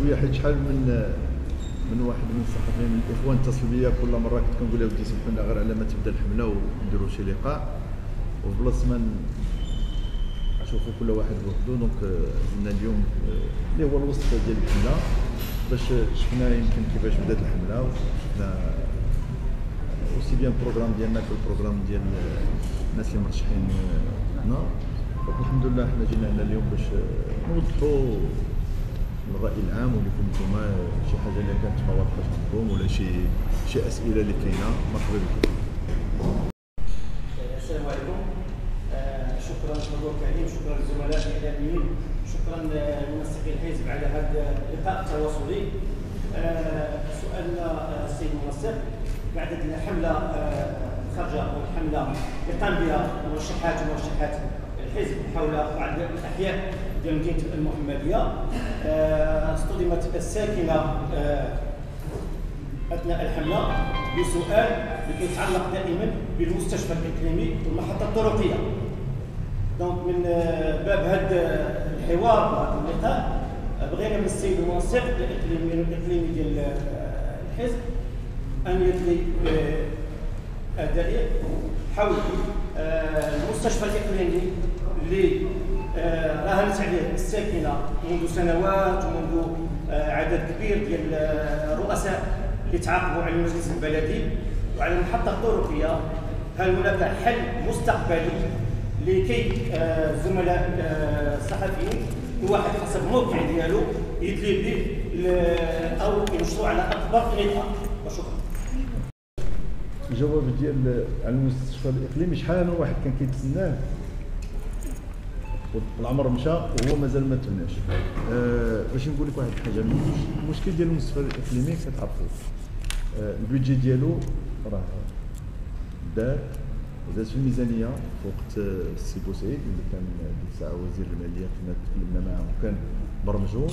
شويه حيت شحال من واحد من الصحفيين الاخوان اتصل بيا كل مره كنت كنقول له ودي سمحوا لنا غير على ما تبدا الحمله ونديروا شي لقاء وفي بلاصه ما نشوفوا كل واحد بوحدو. دونك زدنا اليوم اللي هو الوسط ديال الحمله باش شفنا يمكن كيفاش بدات الحمله وشفنا اوسي بيان البروغرام ديالنا كالبروغرام ديال الناس اللي مرشحين هنا. الحمد لله حنا جينا هنا اليوم باش نوضحوا الراي العام ولكم نتوما شي حاجه اللي كانت ما واضحاش عندكم ولا شي اسئله اللي كاينه. مرحبا بكم. السلام عليكم. شكرا للحضور الكريم، شكرا للزملاء الاعلاميين، شكرا لمنسقي الحزب على هذا اللقاء التواصلي. سؤالنا السيد المنسق بعد حمله خرج والحمله اللي قام بها مرشحات الحزب حول بعض الاحياء ديال مدينه المحمديه، اصطدمت الساكنه اثناء الحمله بسؤال اللي كيتعلق دائما بالمستشفى الاقليمي والمحطه الطرقيه. دونك من باب هذا الحوار وهذا اللقاء بغينا من السيد المنسق الاقليمي ديال الحزب ان يدلي ادائه حول المستشفى الاقليمي اللي راهنت عليه الساكنه منذ سنوات ومنذ عدد كبير ديال الرؤساء اللي تعاقبوا على المجلس البلدي وعلى المحطه الطرقيه. هل هناك حل مستقبلي لكي الزملاء الصحفيين كل واحد حسب الموقع ديالو يدلي به او ينشروا على اكبر نطاق؟ وشكرا. الجواب ديال على المستشفى الاقليمي شحال انا واحد كان كيتسناه والعمر مشى وهو مازال ما تمناش. باش نقول لك واحد الحاجه، المشكل ديال المستشفى الاقليمي كتعرفوا البيدجي ديالو راه داز في الميزانيه في وقت السي بوسعيد اللي كان ديك الساعه وزير الماليه، كنا تكلمنا معاه وكان برمجو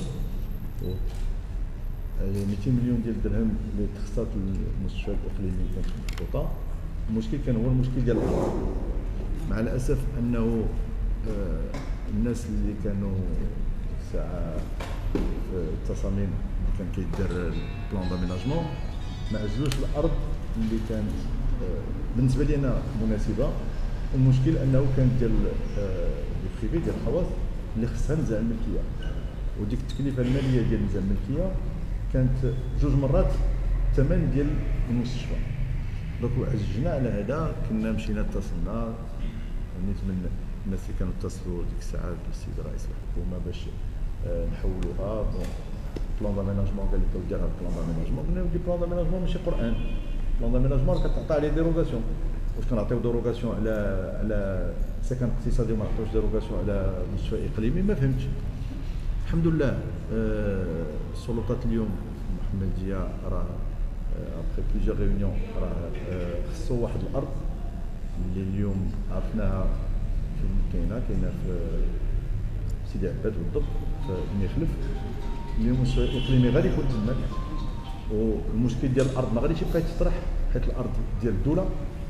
200 مليون ديال الدرهم اللي تخصات المستشفى الاقليمي كانت محطوطه. المشكل كان هو المشكل ديال الارض، مع الاسف انه الناس اللي كانوا ديك الساعه في التصاميم اللي كان كيدار البلان داميناجمون ما عزلوش الارض اللي كانت بالنسبه لي انا مناسبه. المشكل انه كانت ديال البريفي ديال الخواص اللي خصها نزاع الملكيه، وديك التكلفه الماليه ديال نزاع الملكيه كانت 2 مرات الثمن ديال المستشفى. دونك عجزنا على هذا، كنا مشينا اتصلنا نيت من الناس اللي كانوا اتصلوا ديك الساعه بالسيد رئيس الحكومه باش نحولوها. بلان داميناجمون قال لك ديرها بلان داميناجمون، قلنا ودي بلان داميناجمون ماشي قران. بلان داميناجمون كتعطى عليه ديروغاسيون، واش كنعطيو ديروغاسيون على سكن اقتصادي وما نعطيوش ديروغاسيون على مستشفى اقليمي؟ ما فهمتش. الحمد لله السلطات اليوم في المحمديه راه ابخي بليزيور ريونيون راه خصو واحد الارض اللي اليوم عرفناها فين كاينه في سيدي عباد بالضبط في بني خلف. اليوم المستشفى الاقليمي غادي يكون تماك، والمشكل ديال الارض ما غاديش يبقى يتطرح حيت الارض ديال الدوله،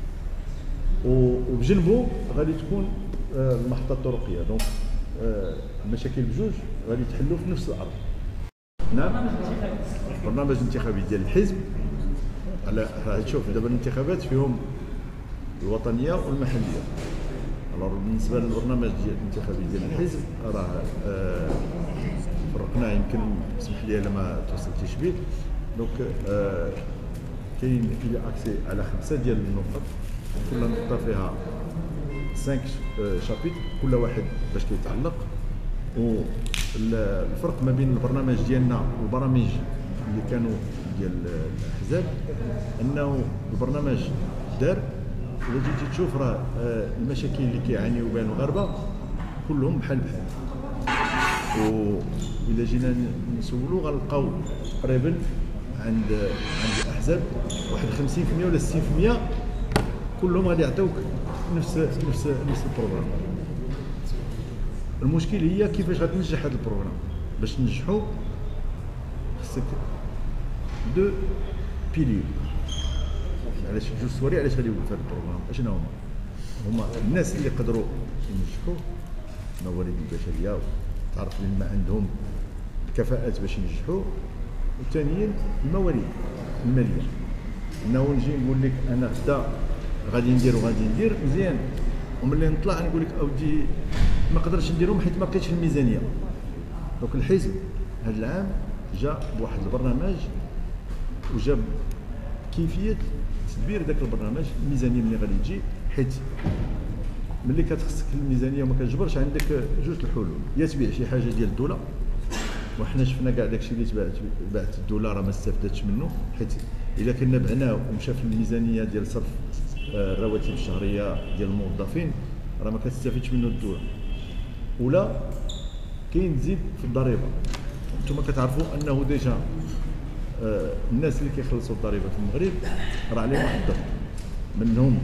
وبجنبه غادي تكون المحطه الطرقيه. دونك المشاكل بجوج غادي تحلوا في نفس الارض. نعم، برنامج انتخابي ديال الحزب على تشوف دابا الانتخابات فيهم الوطنيه والمحليه. بالنسبه للبرنامج ديال الانتخابي ديال الحزب راه فرقناه، يمكن اسمح لي الا ما توصلتيش بيه. دونك كاين الى اكسي على 5 ديال النقط، كل نقطه فيها 5 شابيتر كل واحد باش كيتعلق. والفرق ما بين البرنامج ديالنا والبرامج اللي كانوا ديال الاحزاب انه البرنامج دار الا جيتي تشوف راه المشاكل اللي كيعانيو بها المغاربه كلهم بحال وإلا جينا نسولو غنلقاو تقريبا عند الاحزاب واحد 50% ولا 60% كلهم غادي يعطيوك نفس البروغرام. المشكل هي كيفاش غتنجح هذا البروغرام. باش تنجحو خصك 2 بيلير. علاش جوج سواري علاش غادي يوقف هذا البروغرام؟ اشنو هما الناس اللي يقدروا ينجحوا، موارد البشريه، تعرف لما عندهم الكفاءات باش ينجحوا، وثانيا الموارد الماليه، انه نجي نقول لك انا غدا غادي ندير مزيان، وملي نطلع نقول لك اودي ما قدرتش نديرهم حيت ما لقيتش الميزانيه. دونك الحزب هذا العام جا بواحد البرنامج وجاب كيفيه تدبير ذاك البرنامج، الميزانيه ملي غادي تجي، حيت ملي كتخصك الميزانيه وما كتجبرش عندك جوج الحلول، يا تبيع شي حاجه ديال الدوله، وحنا شفنا كاع داكشي اللي باعت الدوله راه ما استفدتش منه، حيت الا كنا بعناه ومشى في الميزانيه ديال صرف الرواتب الشهريه ديال الموظفين راه ما كتستافدش منه الدوله. ولا كاين تزيد في الضريبه، انتم كتعرفوا انه ديجا الناس اللي كيخلصوا الضريبه في المغرب راه عليهم واحد الضغط، منهم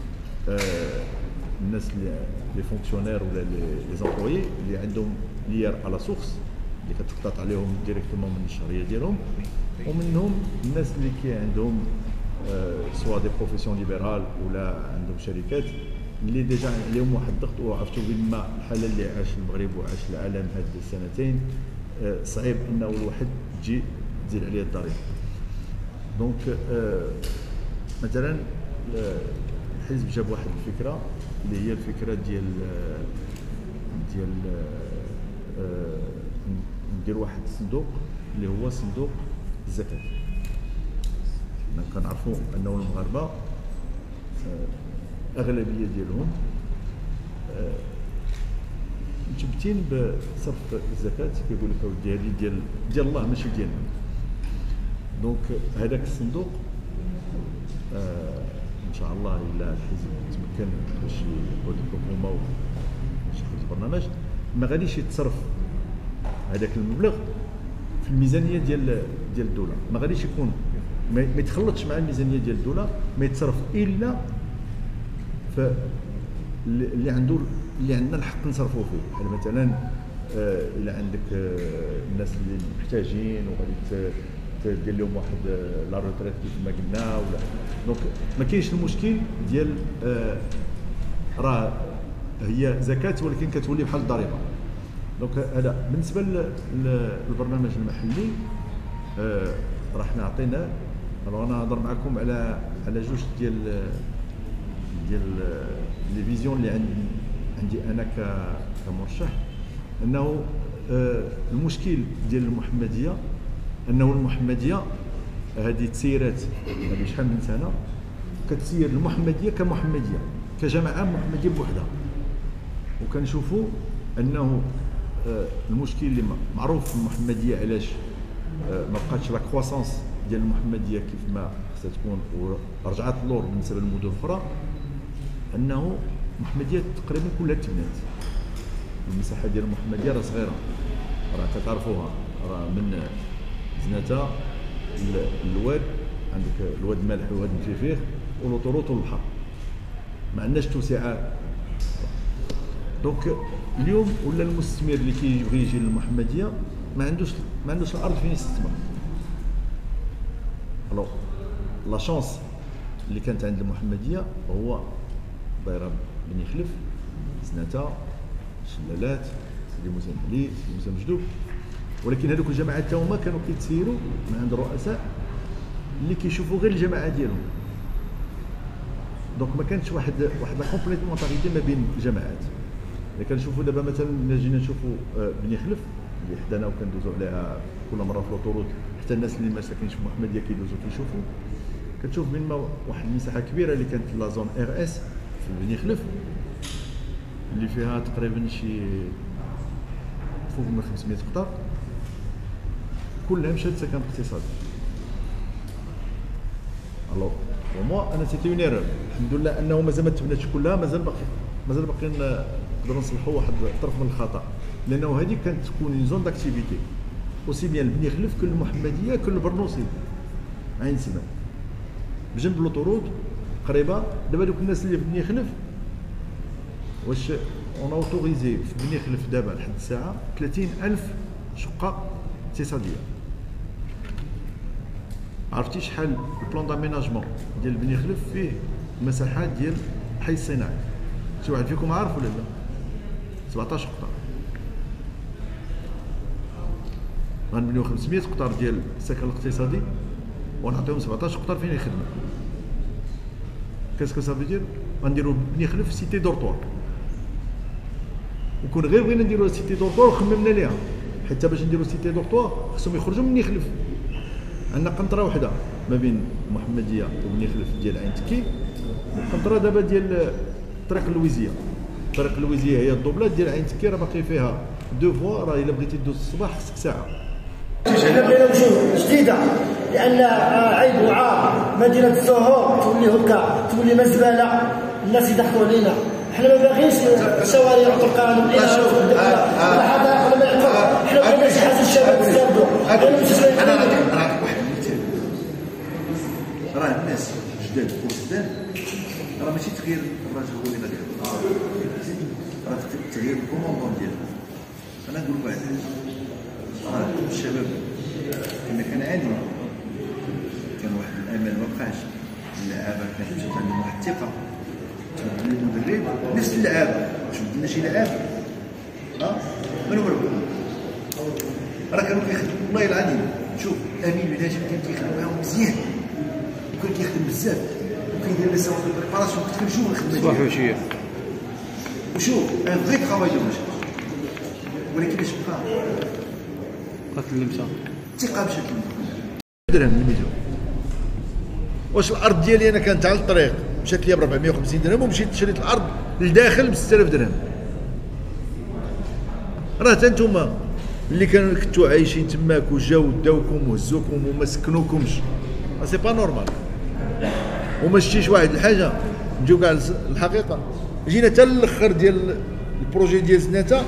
الناس لي فونكسيونير ولا لي زامبلويي اللي عندهم ليار على سورس اللي كتقطع عليهم ديريكتومون من الشهريه ديالهم، ومنهم الناس اللي عندهم سوا دي بروفيسيون ليبرال ولا عندهم شركات اللي ديجا عليهم واحد الضغط. وعرفتوا بما الحاله اللي عاش المغرب وعاش العالم هاد السنتين صعيب انه الواحد تجي تزيد عليه الضريبه. دونك مثلا الحزب جاب واحد الفكره اللي هي الفكره ديال ندير واحد الصندوق اللي هو صندوق الزكاه. كنعرفوا انه المغاربه اغلبيه ديالهم متشبتين بصرف الزكاه، كيقول لك اودي هذه ديال الله ماشي ديالنا. دونك هذاك الصندوق ان شاء الله الا الحزب تمكن باش يقود الحكومه باش ياخذ البرنامج ما غاديش يتصرف هذاك المبلغ في الميزانيه ديال الدوله، ما غاديش يكون ما يتخلطش مع الميزانيه ديال الدوله، ما يتصرف الا اللي عندنا الحق نصرفوه فيه. يعني مثلا الى عندك الناس اللي محتاجين وغادي دير لهم واحد لا روتريت كيف ما قلنا ولا، دونك ما كاينش المشكل ديال راه هي زكاه ولكن كتولي بحال الضريبه. دونك هذا بالنسبه للبرنامج المحلي راه حنا عطينا. انا نهضر معكم على جوج ديال لي فيزيون اللي عندي انا كمرشح، انه المشكل ديال المحمديه انه المحمديه هذه تسيرات هذه شحال من سنه كتسير المحمديه كمحمديه كجماعه محمديه بوحدها، وكنشوفوا انه المشكل اللي معروف في المحمديه علاش ما بقاتش لا كرواسونس ديال المحمديه كيف ما خصها تكون ورجعت اللور بالنسبه للمدن الاخرى، انه المحمديه تقريبا كلها تبنات. المساحه ديال المحمديه راه صغيره، راه كتعرفوها، راه من زناتة الواد عندك الواد المالح والواد الفيفيخ ولوطوروط والبحر، ما عندناش توسعات. دونك اليوم ولا المستثمر اللي كيبغي يجي للمحمديه ما عندوش الارض فين يستثمر. الوغ لا شونس اللي كانت عند المحمديه هو دايره بني خلف، زناتة، شلالات، سيدي موسى محلي، سيدي موسى مجدوب، ولكن هذوك الجماعات تا هما كانوا كيتسيروا من عند الرؤساء اللي كيشوفوا غير الجماعه ديالهم. دونك ما كانتش واحد لا كومبليمونتاريتي ما بين الجماعات. اللي كنشوفوا دابا مثلا ملي جينا نشوفوا بني خلف اللي حدانا وكندوزوا عليها كل مره في لوطوروط، حتى الناس اللي ما ساكنينش في محمديه كيدوزوا كيشوفوا، كتشوف بين ما واحد المساحه كبيره اللي كانت لا زون ار اس في بني خلف اللي فيها تقريبا شي فوق من 500 هكتار كلها مشات سكن اقتصادي. الوغ وموا انا سيتي اون ايرور، الحمد لله انه مازال ما تبناتش كلها، مازال باقي نقدروا نصلحوا واحد الطرف من الخطا، لانه هذه كانت تكون اون زون داكتيفيتي اوسي بيان بني خلف كل المحمديه كل البرنوسي عين سمان بجنب لوطوروط قريبه. دابا دوك الناس اللي في بني خلف واش اون اوتوريزي في بني خلف دابا لحد الساعه 30,000 شقه اقتصاديه. عرفتي شحال البلان داميناجمون ديال بني خلف فيه مساحات ديال الحي الصناعي؟ شي واحد فيكم عارف ولا لا؟ 17 هكتار. غنبنيو 500 قطار ديال السكن الاقتصادي ونعطيهم 17 قطار فين يخدموا. كاسكو صافي دير غنديرو بني خلف سيتي دورطوار، وكون غير بغينا نديرو سيتي دورطوار وخممنا ليها، حتى باش نديرو سيتي دورطوار خصهم يخرجوا من بني خلف. عندنا قنطره وحده ما بين محمديه وبني خلف ديال عين تكي، قنطره دابا ديال طريق اللويزيه. طريق اللويزيه هي الدوبلات ديال عين تكي، راه باقي فيها دو فوا، راه الا بغيتي دوز الصباح خصك ساعه. حنا بغينا وجوه جديده، لان عيب وعار مدينه الزهور تولي هكا، تولي مزبله، الناس يضحكوا علينا. حنا ما باغيينش الشوارع والقانون الحدائق ولا ما يعقل. حنا بغينا شي حاجه الشباب يستافدوا. انا نعطيك واحد المثال، راه الناس جداد وجداد راه ماشي تغيير الراجل هو اللي غادي يحكم، راه تغيير الكوموندون ديالو. انا نقول لك واحد الحاجه، الشباب كنا كنعانيو، كان واحد الامل ما بقاش، اللعابه كانت مشات عندهم واحد الثقه، تبدل المدرب نفس اللعابه، واش بدلنا شي لعاب؟ من هو الوقت؟ راه كانوا كيخدموا والله العظيم. شوف امين بن هاشم كان كيخدم معاهم مزيان، وكان كيخدم بزاف، وكيدير لي ساونس دو بريباراسيون، كنت كنشوف الخدمه صباح وعشيه. وشوف ان فغي ترافاي دو ماشي، ولكن اش بقى؟ قتل اللمسه الثقه مشات درهم المليون. واش الارض ديالي انا كانت على الطريق مشات لي ب 450 درهم، ومشيت شريت الارض لداخل ب 6000 درهم. راه حتى نتوما اللي كنتو عايشين تماك وجاو داوكم وهزوكم وما سكنوكمش، سي با نورمال. وما شتيش واحد الحاجه، نجيو كاع الحقيقه، جينا حتى الاخر ديال البروجي ديال زناتة،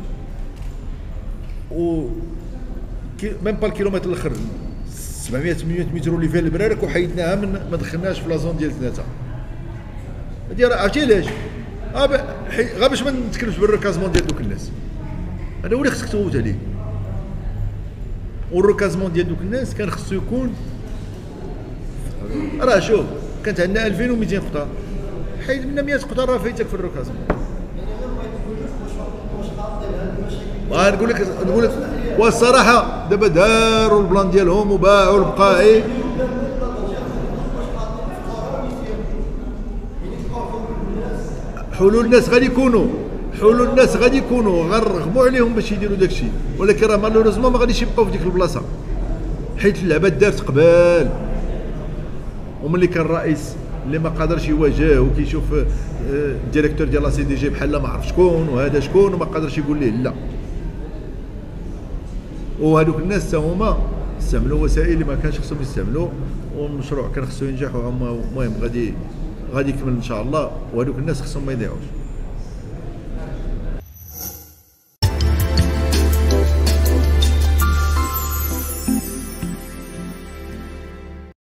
و ميم با الكيلومتر الاخر 700 800 متر اللي فيها البرارك، وحيدناها من ما دخلناش في لازون ديال زناتة. هادي راه عرفتي علاش؟ غير باش ما نتكلمش بالركازمون ديال دوك الناس، هذا هو اللي خصك تغوت عليه. والركازمون ديال دوك الناس كان خصو يكون، راه شوف كانت عندنا 2200 قطار، حيد منا 100 قطار راه فايتك في الركازمون. نقول لك والصراحه دابا داروا البلان ديالهم وباعوا البقاعي. حلول الناس غادي يكونوا غنرغموا عليهم باش يديروا داك الشيء، ولكن راه مالوريزمون ما غاديش يبقاو في ديك البلاصه، حيت اللعبه دارت قبال. وملي كان الرئيس اللي ما قادرش يواجه وكيشوف الديريكتور ديال لا سي دي جي بحال ما عرف شكون وهذا شكون وما قادرش يقول ليه لا. وهذوك الناس حتى هما استعملوا وسائل اللي ما كانش خصهم يستعملوا، والمشروع كان خصو ينجح. المهم غادي يكمل ان شاء الله، وهذوك الناس خصهم ما يضيعوش.